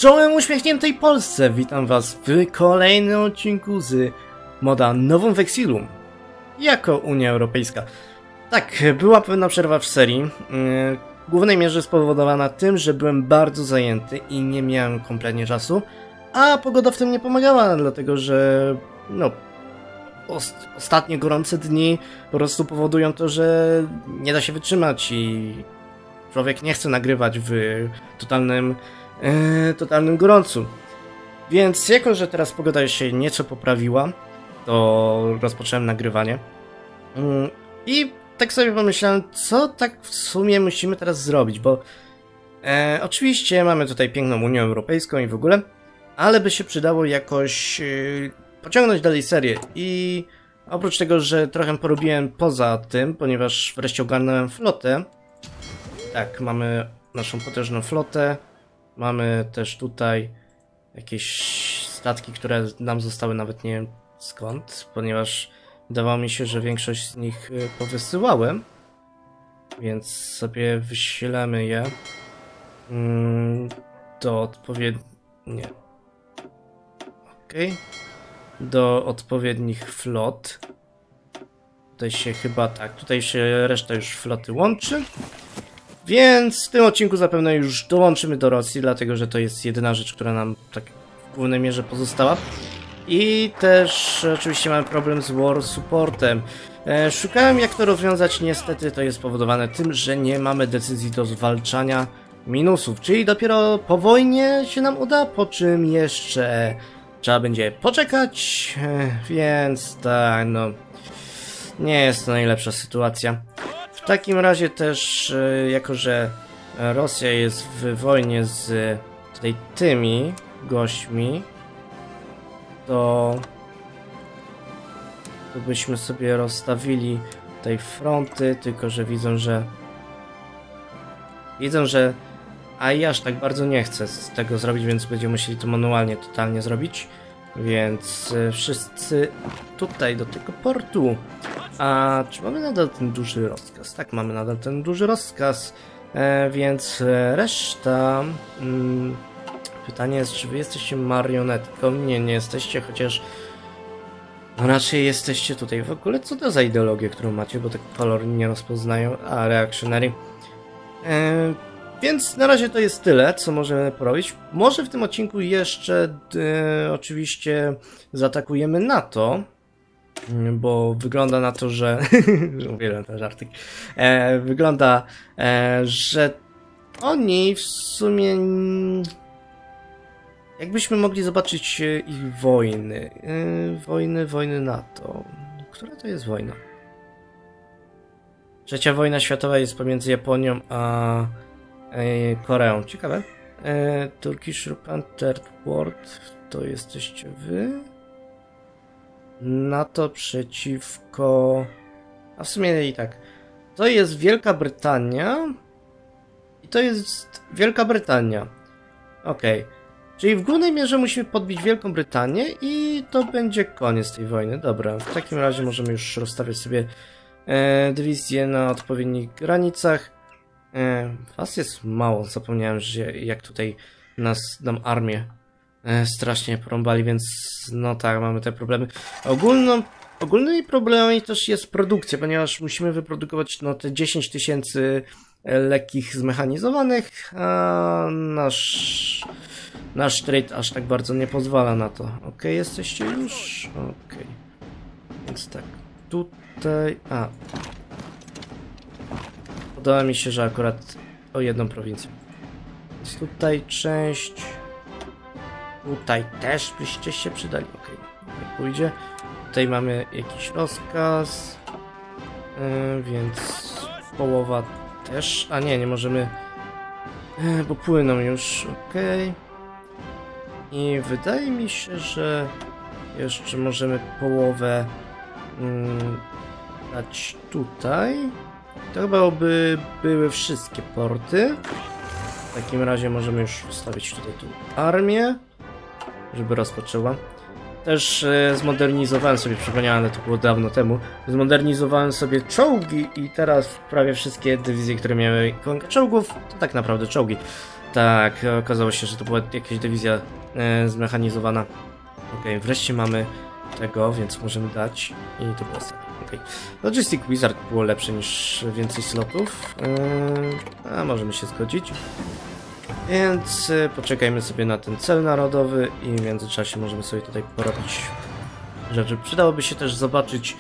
Czołem uśmiechniętej Polsce! Witam was w kolejnym odcinku z moda Novum Vexillum jako Unia Europejska. Tak, była pewna przerwa w serii, w głównej mierze spowodowana tym, że byłem bardzo zajęty i nie miałem kompletnie czasu, a pogoda w tym nie pomagała, dlatego że ostatnie gorące dni po prostu powodują to, że nie da się wytrzymać i człowiek nie chce nagrywać w totalnym gorącu. Więc jako, że teraz pogoda się nieco poprawiła, to rozpocząłem nagrywanie. I tak sobie pomyślałem, co tak w sumie musimy teraz zrobić, bo oczywiście mamy tutaj piękną Unię Europejską i w ogóle, ale by się przydało jakoś pociągnąć dalej serię. I oprócz tego, że trochę porobiłem poza tym, ponieważ wreszcie ogarnąłem flotę. Tak, mamy naszą potężną flotę. Mamy też tutaj jakieś statki, które nam zostały, nawet nie wiem skąd, ponieważ wydawało mi się, że większość z nich powysyłałem. Więc sobie wyślemy je do odpowiednich... do odpowiednich flot. Tutaj się chyba tutaj się reszta już floty łączy. Więc w tym odcinku zapewne już dołączymy do Rosji, dlatego że to jest jedyna rzecz, która nam tak w głównej mierze pozostała. I też oczywiście mamy problem z War Supportem. Szukałem jak to rozwiązać, niestety to jest spowodowane tym, że nie mamy decyzji do zwalczania minusów, czyli dopiero po wojnie się nam uda, po czym jeszcze trzeba będzie poczekać, więc tak, no nie jest to najlepsza sytuacja. W takim razie też, jako że Rosja jest w wojnie z tutaj tymi gośćmi, to byśmy sobie rozstawili tutaj fronty, tylko że widzą, że AI aż tak bardzo nie chce z tego zrobić, więc będziemy musieli to manualnie totalnie zrobić. Więc wszyscy tutaj do tego portu. A czy mamy nadal ten duży rozkaz? Tak, mamy nadal ten duży rozkaz. Więc reszta... pytanie jest, czy wy jesteście marionetką? Nie jesteście, chociaż... No raczej jesteście tutaj. W ogóle co to za ideologię, którą macie? Bo tak kolor nie rozpoznają. A, reactionary. Więc na razie to jest tyle, co możemy porobić. Może w tym odcinku jeszcze oczywiście zaatakujemy NATO, bo wygląda na to, że... uwielbiam ten żartyk. Wygląda, że oni w sumie... jakbyśmy mogli zobaczyć ich wojny. Wojny NATO. Która to jest wojna? Trzecia wojna światowa jest pomiędzy Japonią a Koreą. Ciekawe. Turkish Third World to jesteście wy. NATO przeciwko... A w sumie i tak. To jest Wielka Brytania. I to jest Wielka Brytania. Okej. Czyli w głównej mierze musimy podbić Wielką Brytanię i to będzie koniec tej wojny. Dobra, w takim razie możemy już rozstawiać sobie dywizje na odpowiednich granicach. Was jest mało, zapomniałem, że jak tutaj nam armię strasznie porąbali, więc no tak, mamy te problemy. Ogólnymi problemami też jest produkcja, ponieważ musimy wyprodukować te 10 000 lekkich zmechanizowanych, a nasz trade aż tak bardzo nie pozwala na to. Okej, jesteście już? Okej. Więc tak, tutaj... Podoba mi się, że akurat o jedną prowincję. Więc tutaj część... Tutaj też byście się przydali. Okej, jak pójdzie. Tutaj mamy jakiś rozkaz. Więc połowa też... A nie możemy... bo płyną już. Okej. I wydaje mi się, że jeszcze możemy połowę dać tutaj. To chyba były wszystkie porty. W takim razie możemy już wstawić tutaj tu armię, żeby rozpoczęła. Też zmodernizowałem sobie, przypomniałem, ale to było dawno temu, zmodernizowałem sobie czołgi i teraz prawie wszystkie dywizje, które miały ikonkę czołgów, to tak naprawdę czołgi. Tak, okazało się, że to była jakaś dywizja zmechanizowana. Okej, wreszcie mamy tego, więc możemy dać. I to było ostatnie. Okej. Logistic Wizard było lepsze niż więcej slotów. A możemy się zgodzić. Więc poczekajmy sobie na ten cel narodowy i w międzyczasie możemy sobie tutaj porobić rzeczy. Przydałoby się też zobaczyć,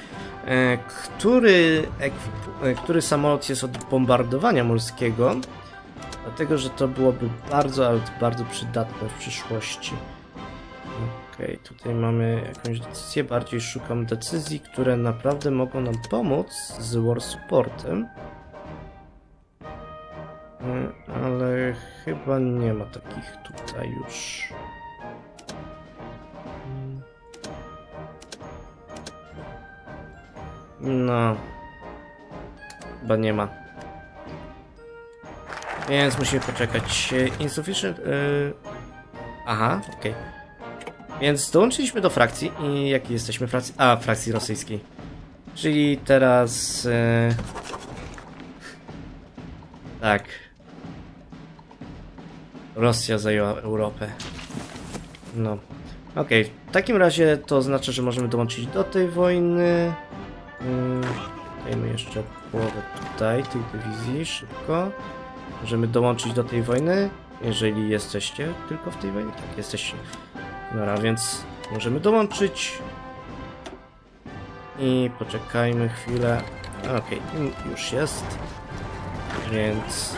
który samolot jest od bombardowania morskiego. Dlatego, że to byłoby bardzo, ale bardzo przydatne w przyszłości. Okej, tutaj mamy jakąś decyzję. Bardziej szukam decyzji, które naprawdę mogą nam pomóc z war supportem. Ale chyba nie ma takich tutaj już. No. Chyba nie ma. Więc musimy poczekać. Insufficient... Aha, okej. Więc dołączyliśmy do frakcji i jakiej jesteśmy frakcji? A, frakcji rosyjskiej. Czyli teraz... Tak. Rosja zajęła Europę. No. Okej, w takim razie to oznacza, że możemy dołączyć do tej wojny. Dajmy jeszcze połowę tutaj tych dywizji, szybko. Możemy dołączyć do tej wojny, jeżeli jesteście tylko w tej wojnie. Tak, jesteście. Dobra, więc możemy dołączyć. I poczekajmy chwilę. Okej, już jest. Więc...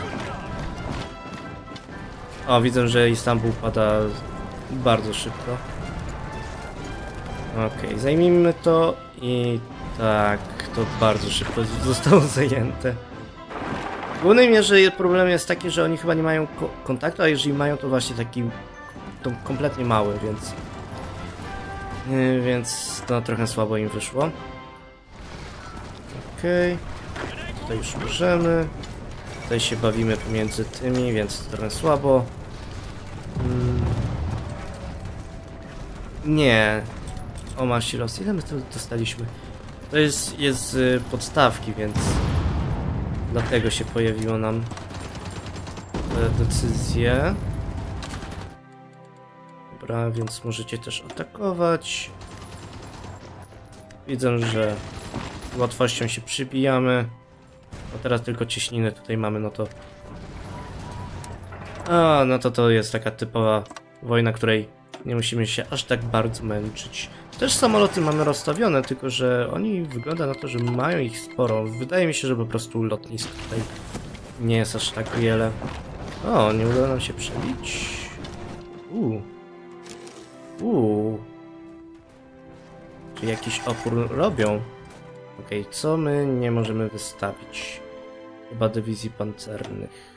O, widzę, że Istanbul pada bardzo szybko. Okej, zajmijmy to i tak, to bardzo szybko zostało zajęte. W głównej mierze problem jest taki, że oni chyba nie mają kontaktu, a jeżeli mają, to właśnie taki to kompletnie mały, więc no trochę słabo im wyszło. Okej, tutaj już możemy. Tutaj się bawimy pomiędzy tymi, więc trochę słabo. Nie. O, maści los. Ile my to dostaliśmy? To jest z podstawki, więc dlatego się pojawiło nam te decyzje. Dobra, więc możecie też atakować. Widzę, że z łatwością się przybijamy. No teraz tylko cieśniny tutaj mamy, no to... A, no to jest taka typowa wojna, której nie musimy się aż tak bardzo męczyć. Też samoloty mamy rozstawione, tylko że oni wygląda na to, że mają ich sporo. Wydaje mi się, że po prostu lotnisk tutaj nie jest aż tak wiele. O, nie udało nam się przebić. Czy jakiś opór robią? Okej, co my nie możemy wystawić? Chyba dywizji pancernych.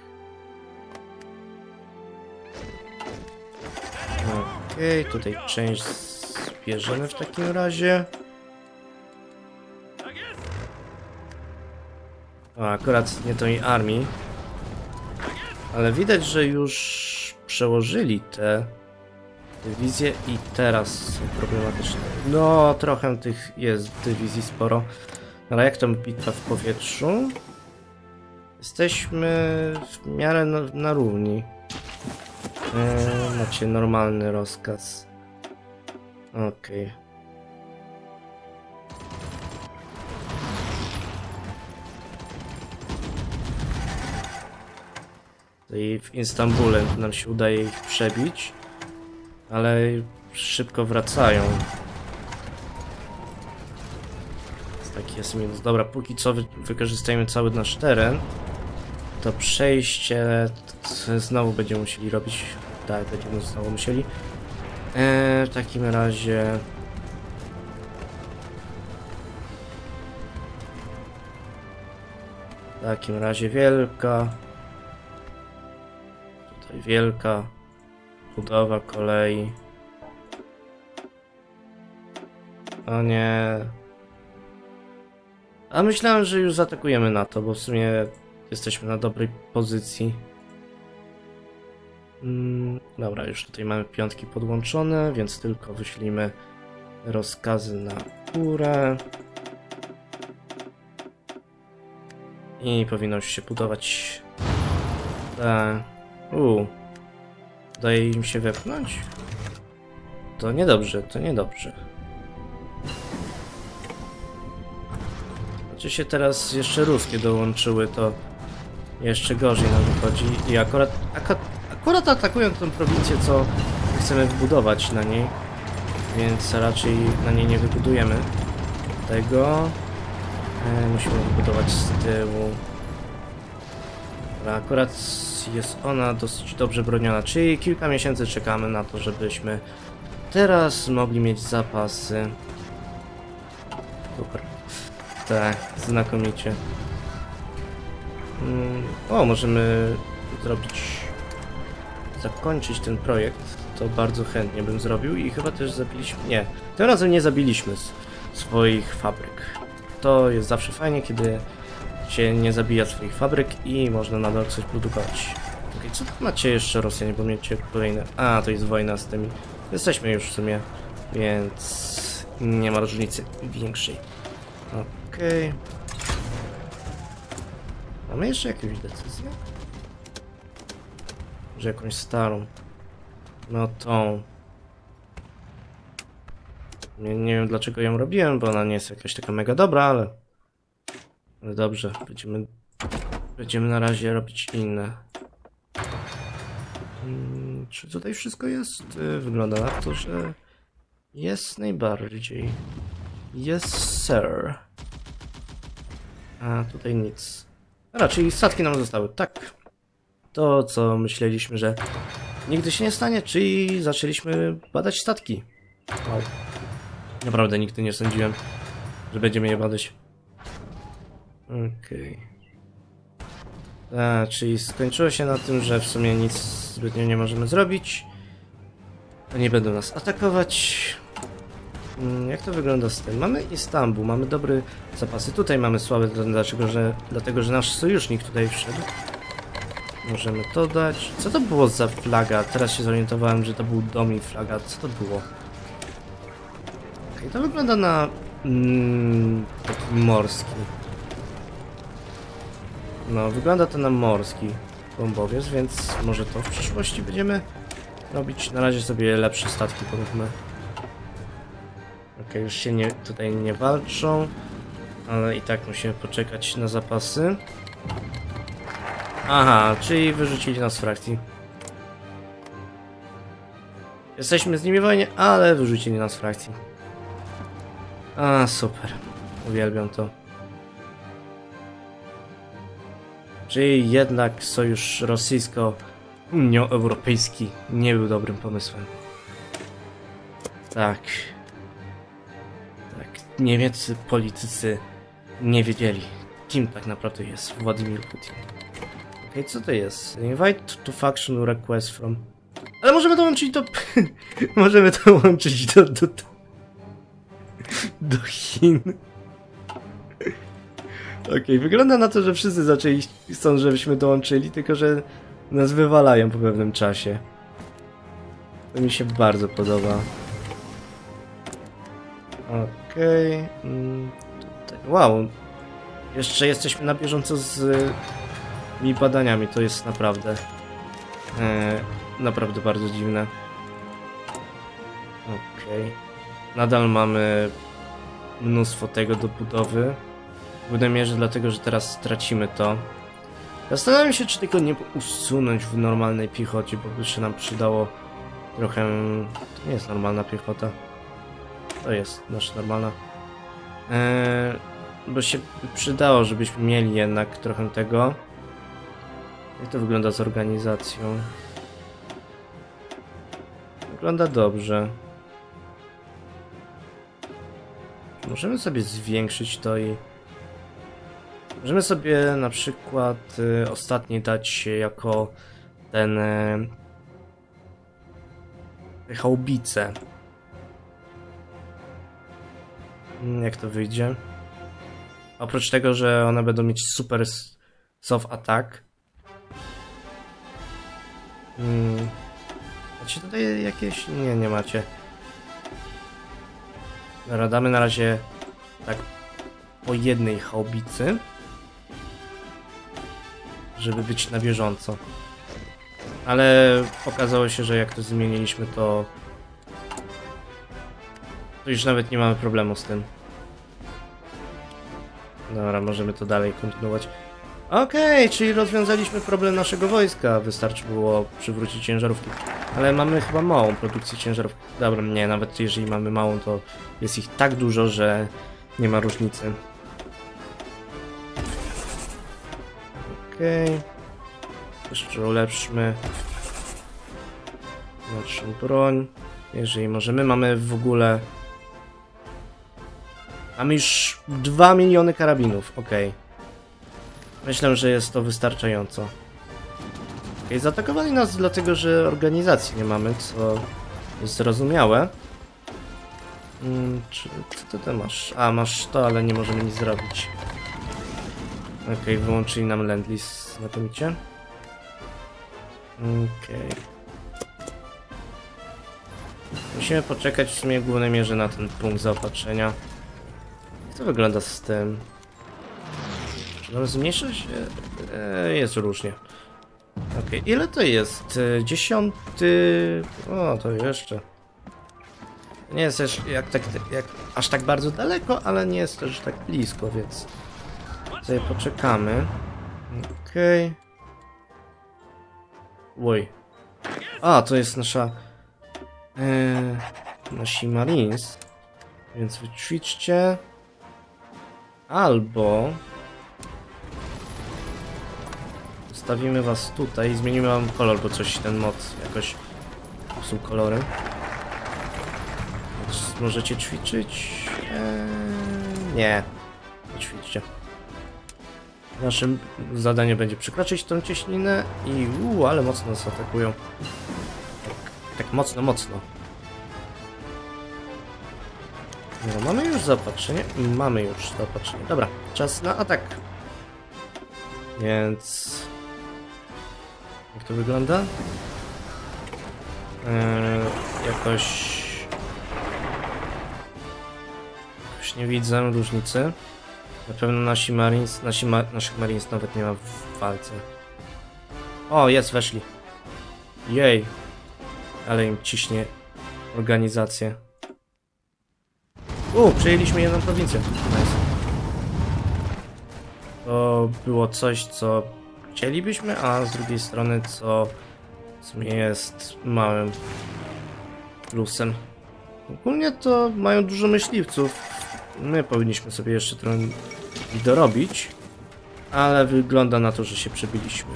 Okej, tutaj część zbierzemy w takim razie. O, akurat nie tej armii. Ale widać, że już przełożyli te dywizje i teraz są problematyczne. No, trochę tych jest dywizji sporo. Ale jak tam bitwa w powietrzu? Jesteśmy w miarę na równi. Macie normalny rozkaz. Okej. I w Istambule nam się udaje ich przebić, ale szybko wracają. Taki jest minus. Dobra, póki co wykorzystajmy cały nasz teren. To przejście znowu będziemy musieli robić. Tak, będziemy znowu musieli. W takim razie... W takim razie wielka. Tutaj wielka budowa kolei. O nie. A myślałem, że już zaatakujemy na to, bo w sumie jesteśmy na dobrej pozycji. Dobra, już tutaj mamy piątki podłączone, więc tylko wyślimy rozkazy na górę. I powinno już się budować. Udaje im się wepchnąć? To niedobrze, to niedobrze. Znaczy się teraz jeszcze ruskie dołączyły, to jeszcze gorzej nam wychodzi. I akurat atakują tę prowincję, co chcemy wbudować na niej. Więc raczej na niej nie wybudujemy tego. Musimy wybudować z tyłu. Ale akurat jest ona dosyć dobrze broniona, czyli kilka miesięcy czekamy na to, żebyśmy teraz mogli mieć zapasy. Super. Tak, znakomicie. O, możemy zakończyć ten projekt. To bardzo chętnie bym zrobił i chyba też zabiliśmy... Nie, tym razem nie zabiliśmy swoich fabryk. To jest zawsze fajnie, kiedy się nie zabija swoich fabryk i można nadal coś produkować. Okej, co tam macie jeszcze Rosjanie, bo miecie kolejne... A, to jest wojna z tymi. Jesteśmy już w sumie, więc nie ma różnicy większej. Okej. Mamy jeszcze jakąś decyzję? Może jakąś starą? No tą. Nie wiem dlaczego ją robiłem, bo ona nie jest jakaś taka mega dobra, ale dobrze, będziemy na razie robić inne. Czy tutaj wszystko jest? Wygląda na to, że jest najbardziej. Yes, sir. A tutaj nic. Raczej statki nam zostały, tak. To co myśleliśmy, że nigdy się nie stanie, czyli zaczęliśmy badać statki. Wow. Naprawdę nigdy nie sądziłem, że będziemy je badać. Okej. Czyli skończyło się na tym, że w sumie nic zbytnio nie możemy zrobić. Nie będą nas atakować. Jak to wygląda z tym? Mamy Istanbul, mamy dobre zapasy. Tutaj mamy słabe, dlatego że nasz sojusznik tutaj wszedł. Możemy to dać. Co to było za flaga? Teraz się zorientowałem, że to był dom i flaga. Co to było? Okej, to wygląda na taki morski. No, wygląda to na morski bombowiec, więc może to w przyszłości będziemy robić. Na razie sobie lepsze statki poróbmy. Okej, już się tutaj nie walczą, ale i tak musimy poczekać na zapasy. Aha, czyli wyrzucili nas z frakcji. Jesteśmy z nimi w wojnie, ale wyrzucili nas z frakcji. A, super. Uwielbiam to. Czyli jednak sojusz rosyjsko-Unią Europejski nie był dobrym pomysłem. Tak. Niemieccy politycy nie wiedzieli, kim tak naprawdę jest Władimir Putin. Okej, co to jest? Invite to faction request from... Ale możemy dołączyć do... możemy dołączyć do Chin. Okej, wygląda na to, że wszyscy chcą, żebyśmy dołączyli, tylko że nas wywalają po pewnym czasie. To mi się bardzo podoba. Okej. Wow. Jeszcze jesteśmy na bieżąco z tymi badaniami. To jest naprawdę naprawdę bardzo dziwne. Okej. Nadal mamy mnóstwo tego do budowy. W głównej mierze dlatego, że teraz stracimy to. Zastanawiam się, czy tego nie usunąć w normalnej piechocie, bo by się nam przydało trochę... To nie jest normalna piechota. To jest nasza normalna. Bo się przydało, żebyśmy mieli jednak trochę tego. Jak to wygląda z organizacją? Wygląda dobrze. Możemy sobie zwiększyć to i... Możemy sobie na przykład ostatni dać jako ten... haubice. Jak to wyjdzie? Oprócz tego, że one będą mieć super soft attack. Macie tutaj jakieś? Nie, nie macie. Dobra, damy na razie tak po jednej haubicy, żeby być na bieżąco. Ale okazało się, że jak to zmieniliśmy, to już nawet nie mamy problemu z tym. Dobra, możemy to dalej kontynuować. Okej, czyli rozwiązaliśmy problem naszego wojska. Wystarczy było przywrócić ciężarówki. Ale mamy chyba małą produkcję ciężarówek. Dobra, nie, nawet jeżeli mamy małą, to jest ich tak dużo, że nie ma różnicy. Okej. Jeszcze ulepszmy naszą broń. Jeżeli możemy, mamy w ogóle... Mamy już 2 miliony karabinów, okej. Myślę, że jest to wystarczająco. Okej, zaatakowali nas dlatego, że organizacji nie mamy, co jest zrozumiałe. Co ty masz? A, masz to, ale nie możemy nic zrobić. Okej, wyłączyli nam Lend-Lease znakomicie. Okej. Musimy poczekać w sumie w głównej mierze na ten punkt zaopatrzenia. Jak to wygląda z tym? Czy on zmniejsza się? Jest różnie. Okej, ile to jest? 10... O, to jeszcze. Nie jest też aż tak bardzo daleko, ale nie jest też tak blisko, więc sobie poczekamy. Okej. Oj. A, to jest nasza... nasi Marines. Więc wyćwiczcie. Albo... Stawimy was tutaj i zmienimy wam kolor, bo coś ten mod jakoś psuł kolory. Więc możecie ćwiczyć? Nie. Nie ćwiczcie. Naszym zadaniem będzie przekroczyć tą cieśninę i ale mocno nas atakują. Tak mocno, mocno. No, mamy już zaopatrzenie? Mamy już zaopatrzenie. Dobra, czas na atak. Więc... Jak to wygląda? Jakoś nie widzę różnicy. Na pewno nasi Marines, naszych Marines nawet nie ma w walce. O, jest, weszli. Jej. Ale im ciśnie organizację. Przejęliśmy jedną prowincję. Nice. To było coś, co chcielibyśmy, a z drugiej strony, co w sumie jest małym plusem. Ogólnie to mają dużo myśliwców. My powinniśmy sobie jeszcze trochę dorobić, ale wygląda na to, że się przebiliśmy.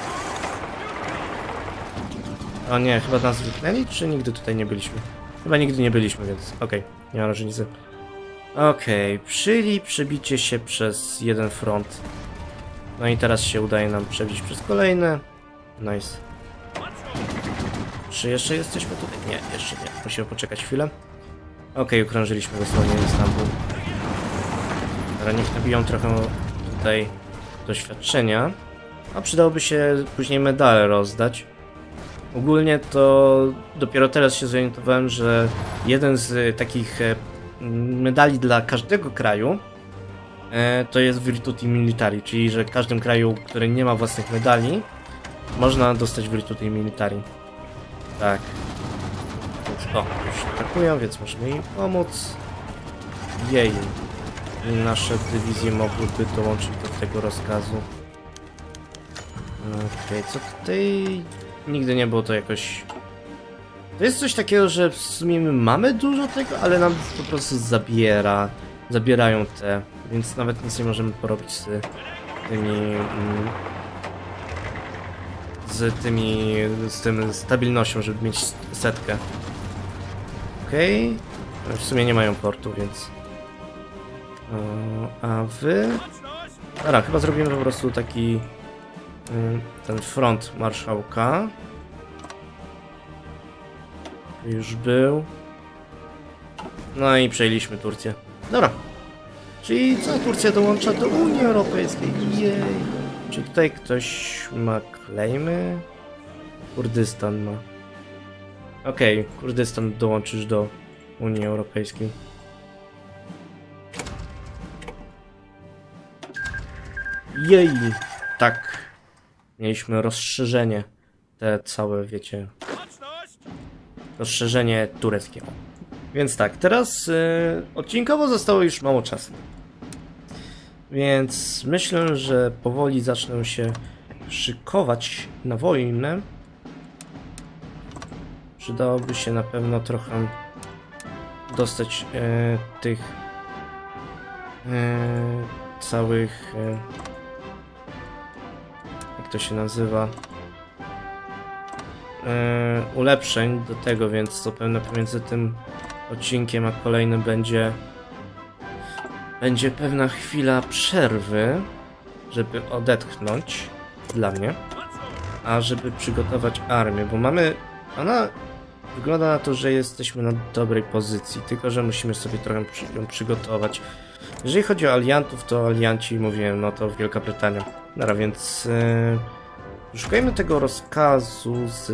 O nie, chyba nas wypchnęli, czy nigdy tutaj nie byliśmy? Chyba nigdy nie byliśmy, więc okej, nie ma różnicy. Okej, czyli przebicie się przez jeden front. No i teraz się udaje nam przebić przez kolejne. Nice. Czy jeszcze jesteśmy tutaj? Nie, jeszcze nie. Musimy poczekać chwilę. Okej, okrążyliśmy dosłownie Istanbul. Teraz niech nabiją trochę tutaj doświadczenia. A przydałoby się później medale rozdać. Ogólnie to dopiero teraz się zorientowałem, że jeden z takich medali dla każdego kraju to jest Virtuti Militari, czyli że w każdym kraju, który nie ma własnych medali, można dostać Virtuti Militari. Tak. Więc, już atakują, więc możemy im pomóc. Jej. I nasze dywizje mogłyby dołączyć do tego rozkazu. Okej, co tutaj... Nigdy nie było to jakoś... To jest coś takiego, że w sumie my mamy dużo tego, ale nam po prostu zabierają te, więc nawet nic nie możemy porobić z tym stabilnością, żeby mieć setkę. Okej. W sumie nie mają portu, więc... a wy... Dobra, chyba zrobimy po prostu taki... ten front marszałka. Już był. No i przejęliśmy Turcję. Dobra. Czyli co? Turcja dołącza do Unii Europejskiej. Jej. Czy tutaj ktoś ma claimy? Kurdystan ma. Okej, Kurdystan dołączysz do Unii Europejskiej. Jej. Tak. Mieliśmy rozszerzenie te całe, wiecie, rozszerzenie tureckie. Więc tak, teraz odcinkowo zostało już mało czasu. Więc myślę, że powoli zacznę się szykować na wojnę. Przydałoby się na pewno trochę dostać tych całych jak to się nazywa, ulepszeń do tego, więc zapewne pomiędzy tym odcinkiem a kolejnym będzie pewna chwila przerwy, żeby odetchnąć dla mnie, a żeby przygotować armię, bo ona wygląda na to, że jesteśmy na dobrej pozycji, tylko że musimy sobie trochę ją przygotować. Jeżeli chodzi o aliantów, to alianci, mówiłem, no to Wielka Brytania. Dobra, więc szukajmy tego rozkazu z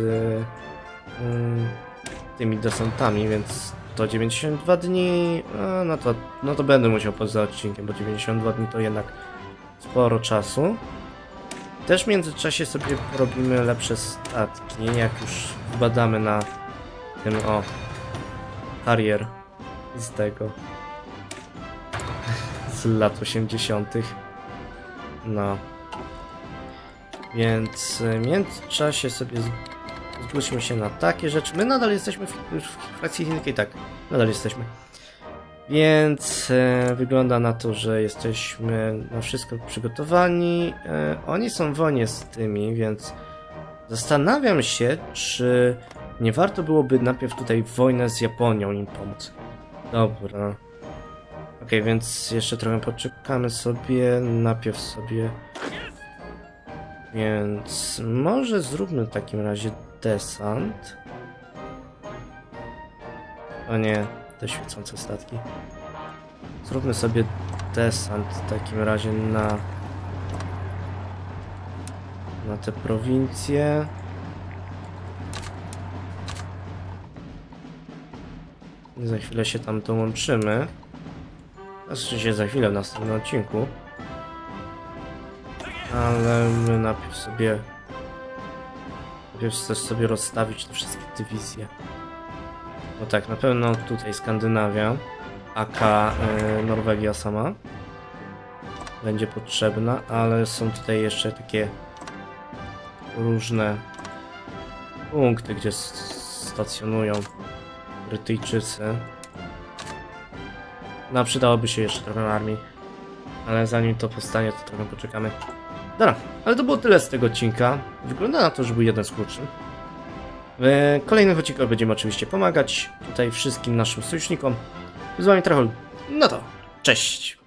tymi desantami, więc to 92 dni, no to będę musiał poza odcinkiem, bo 92 dni to jednak sporo czasu. Też w międzyczasie sobie porobimy lepsze statki, jak już badamy na tym, Harrier z tego, z lat 80. No. Więc w międzyczasie sobie zgłośmy się na takie rzeczy. My nadal jesteśmy w frakcji chińskiej, tak, nadal jesteśmy. Więc wygląda na to, że jesteśmy na wszystko przygotowani. Oni są w wojnie z tymi, więc zastanawiam się, czy nie warto byłoby najpierw tutaj wojnę z Japonią im pomóc. Dobra. Okej, więc jeszcze trochę poczekamy sobie. Najpierw sobie... Więc może zróbmy w takim razie desant. O nie, te świecące statki. Zróbmy sobie desant w takim razie na te prowincje. Za chwilę się tam dołączymy. Znaczy się za chwilę w następnym odcinku. Ale my najpierw chcesz sobie rozstawić te wszystkie dywizje. No tak, na pewno tutaj Skandynawia, aka Norwegia sama będzie potrzebna, ale są tutaj jeszcze takie różne punkty, gdzie stacjonują Brytyjczycy. No, przydałoby się jeszcze trochę armii, ale zanim to powstanie, to trochę poczekamy. Dobra, ale to było tyle z tego odcinka. Wygląda na to, że był jeden z krótszych. W kolejnych odcinkach będziemy oczywiście pomagać tutaj wszystkim naszym sojusznikom. Z wami Trochol. No to, cześć!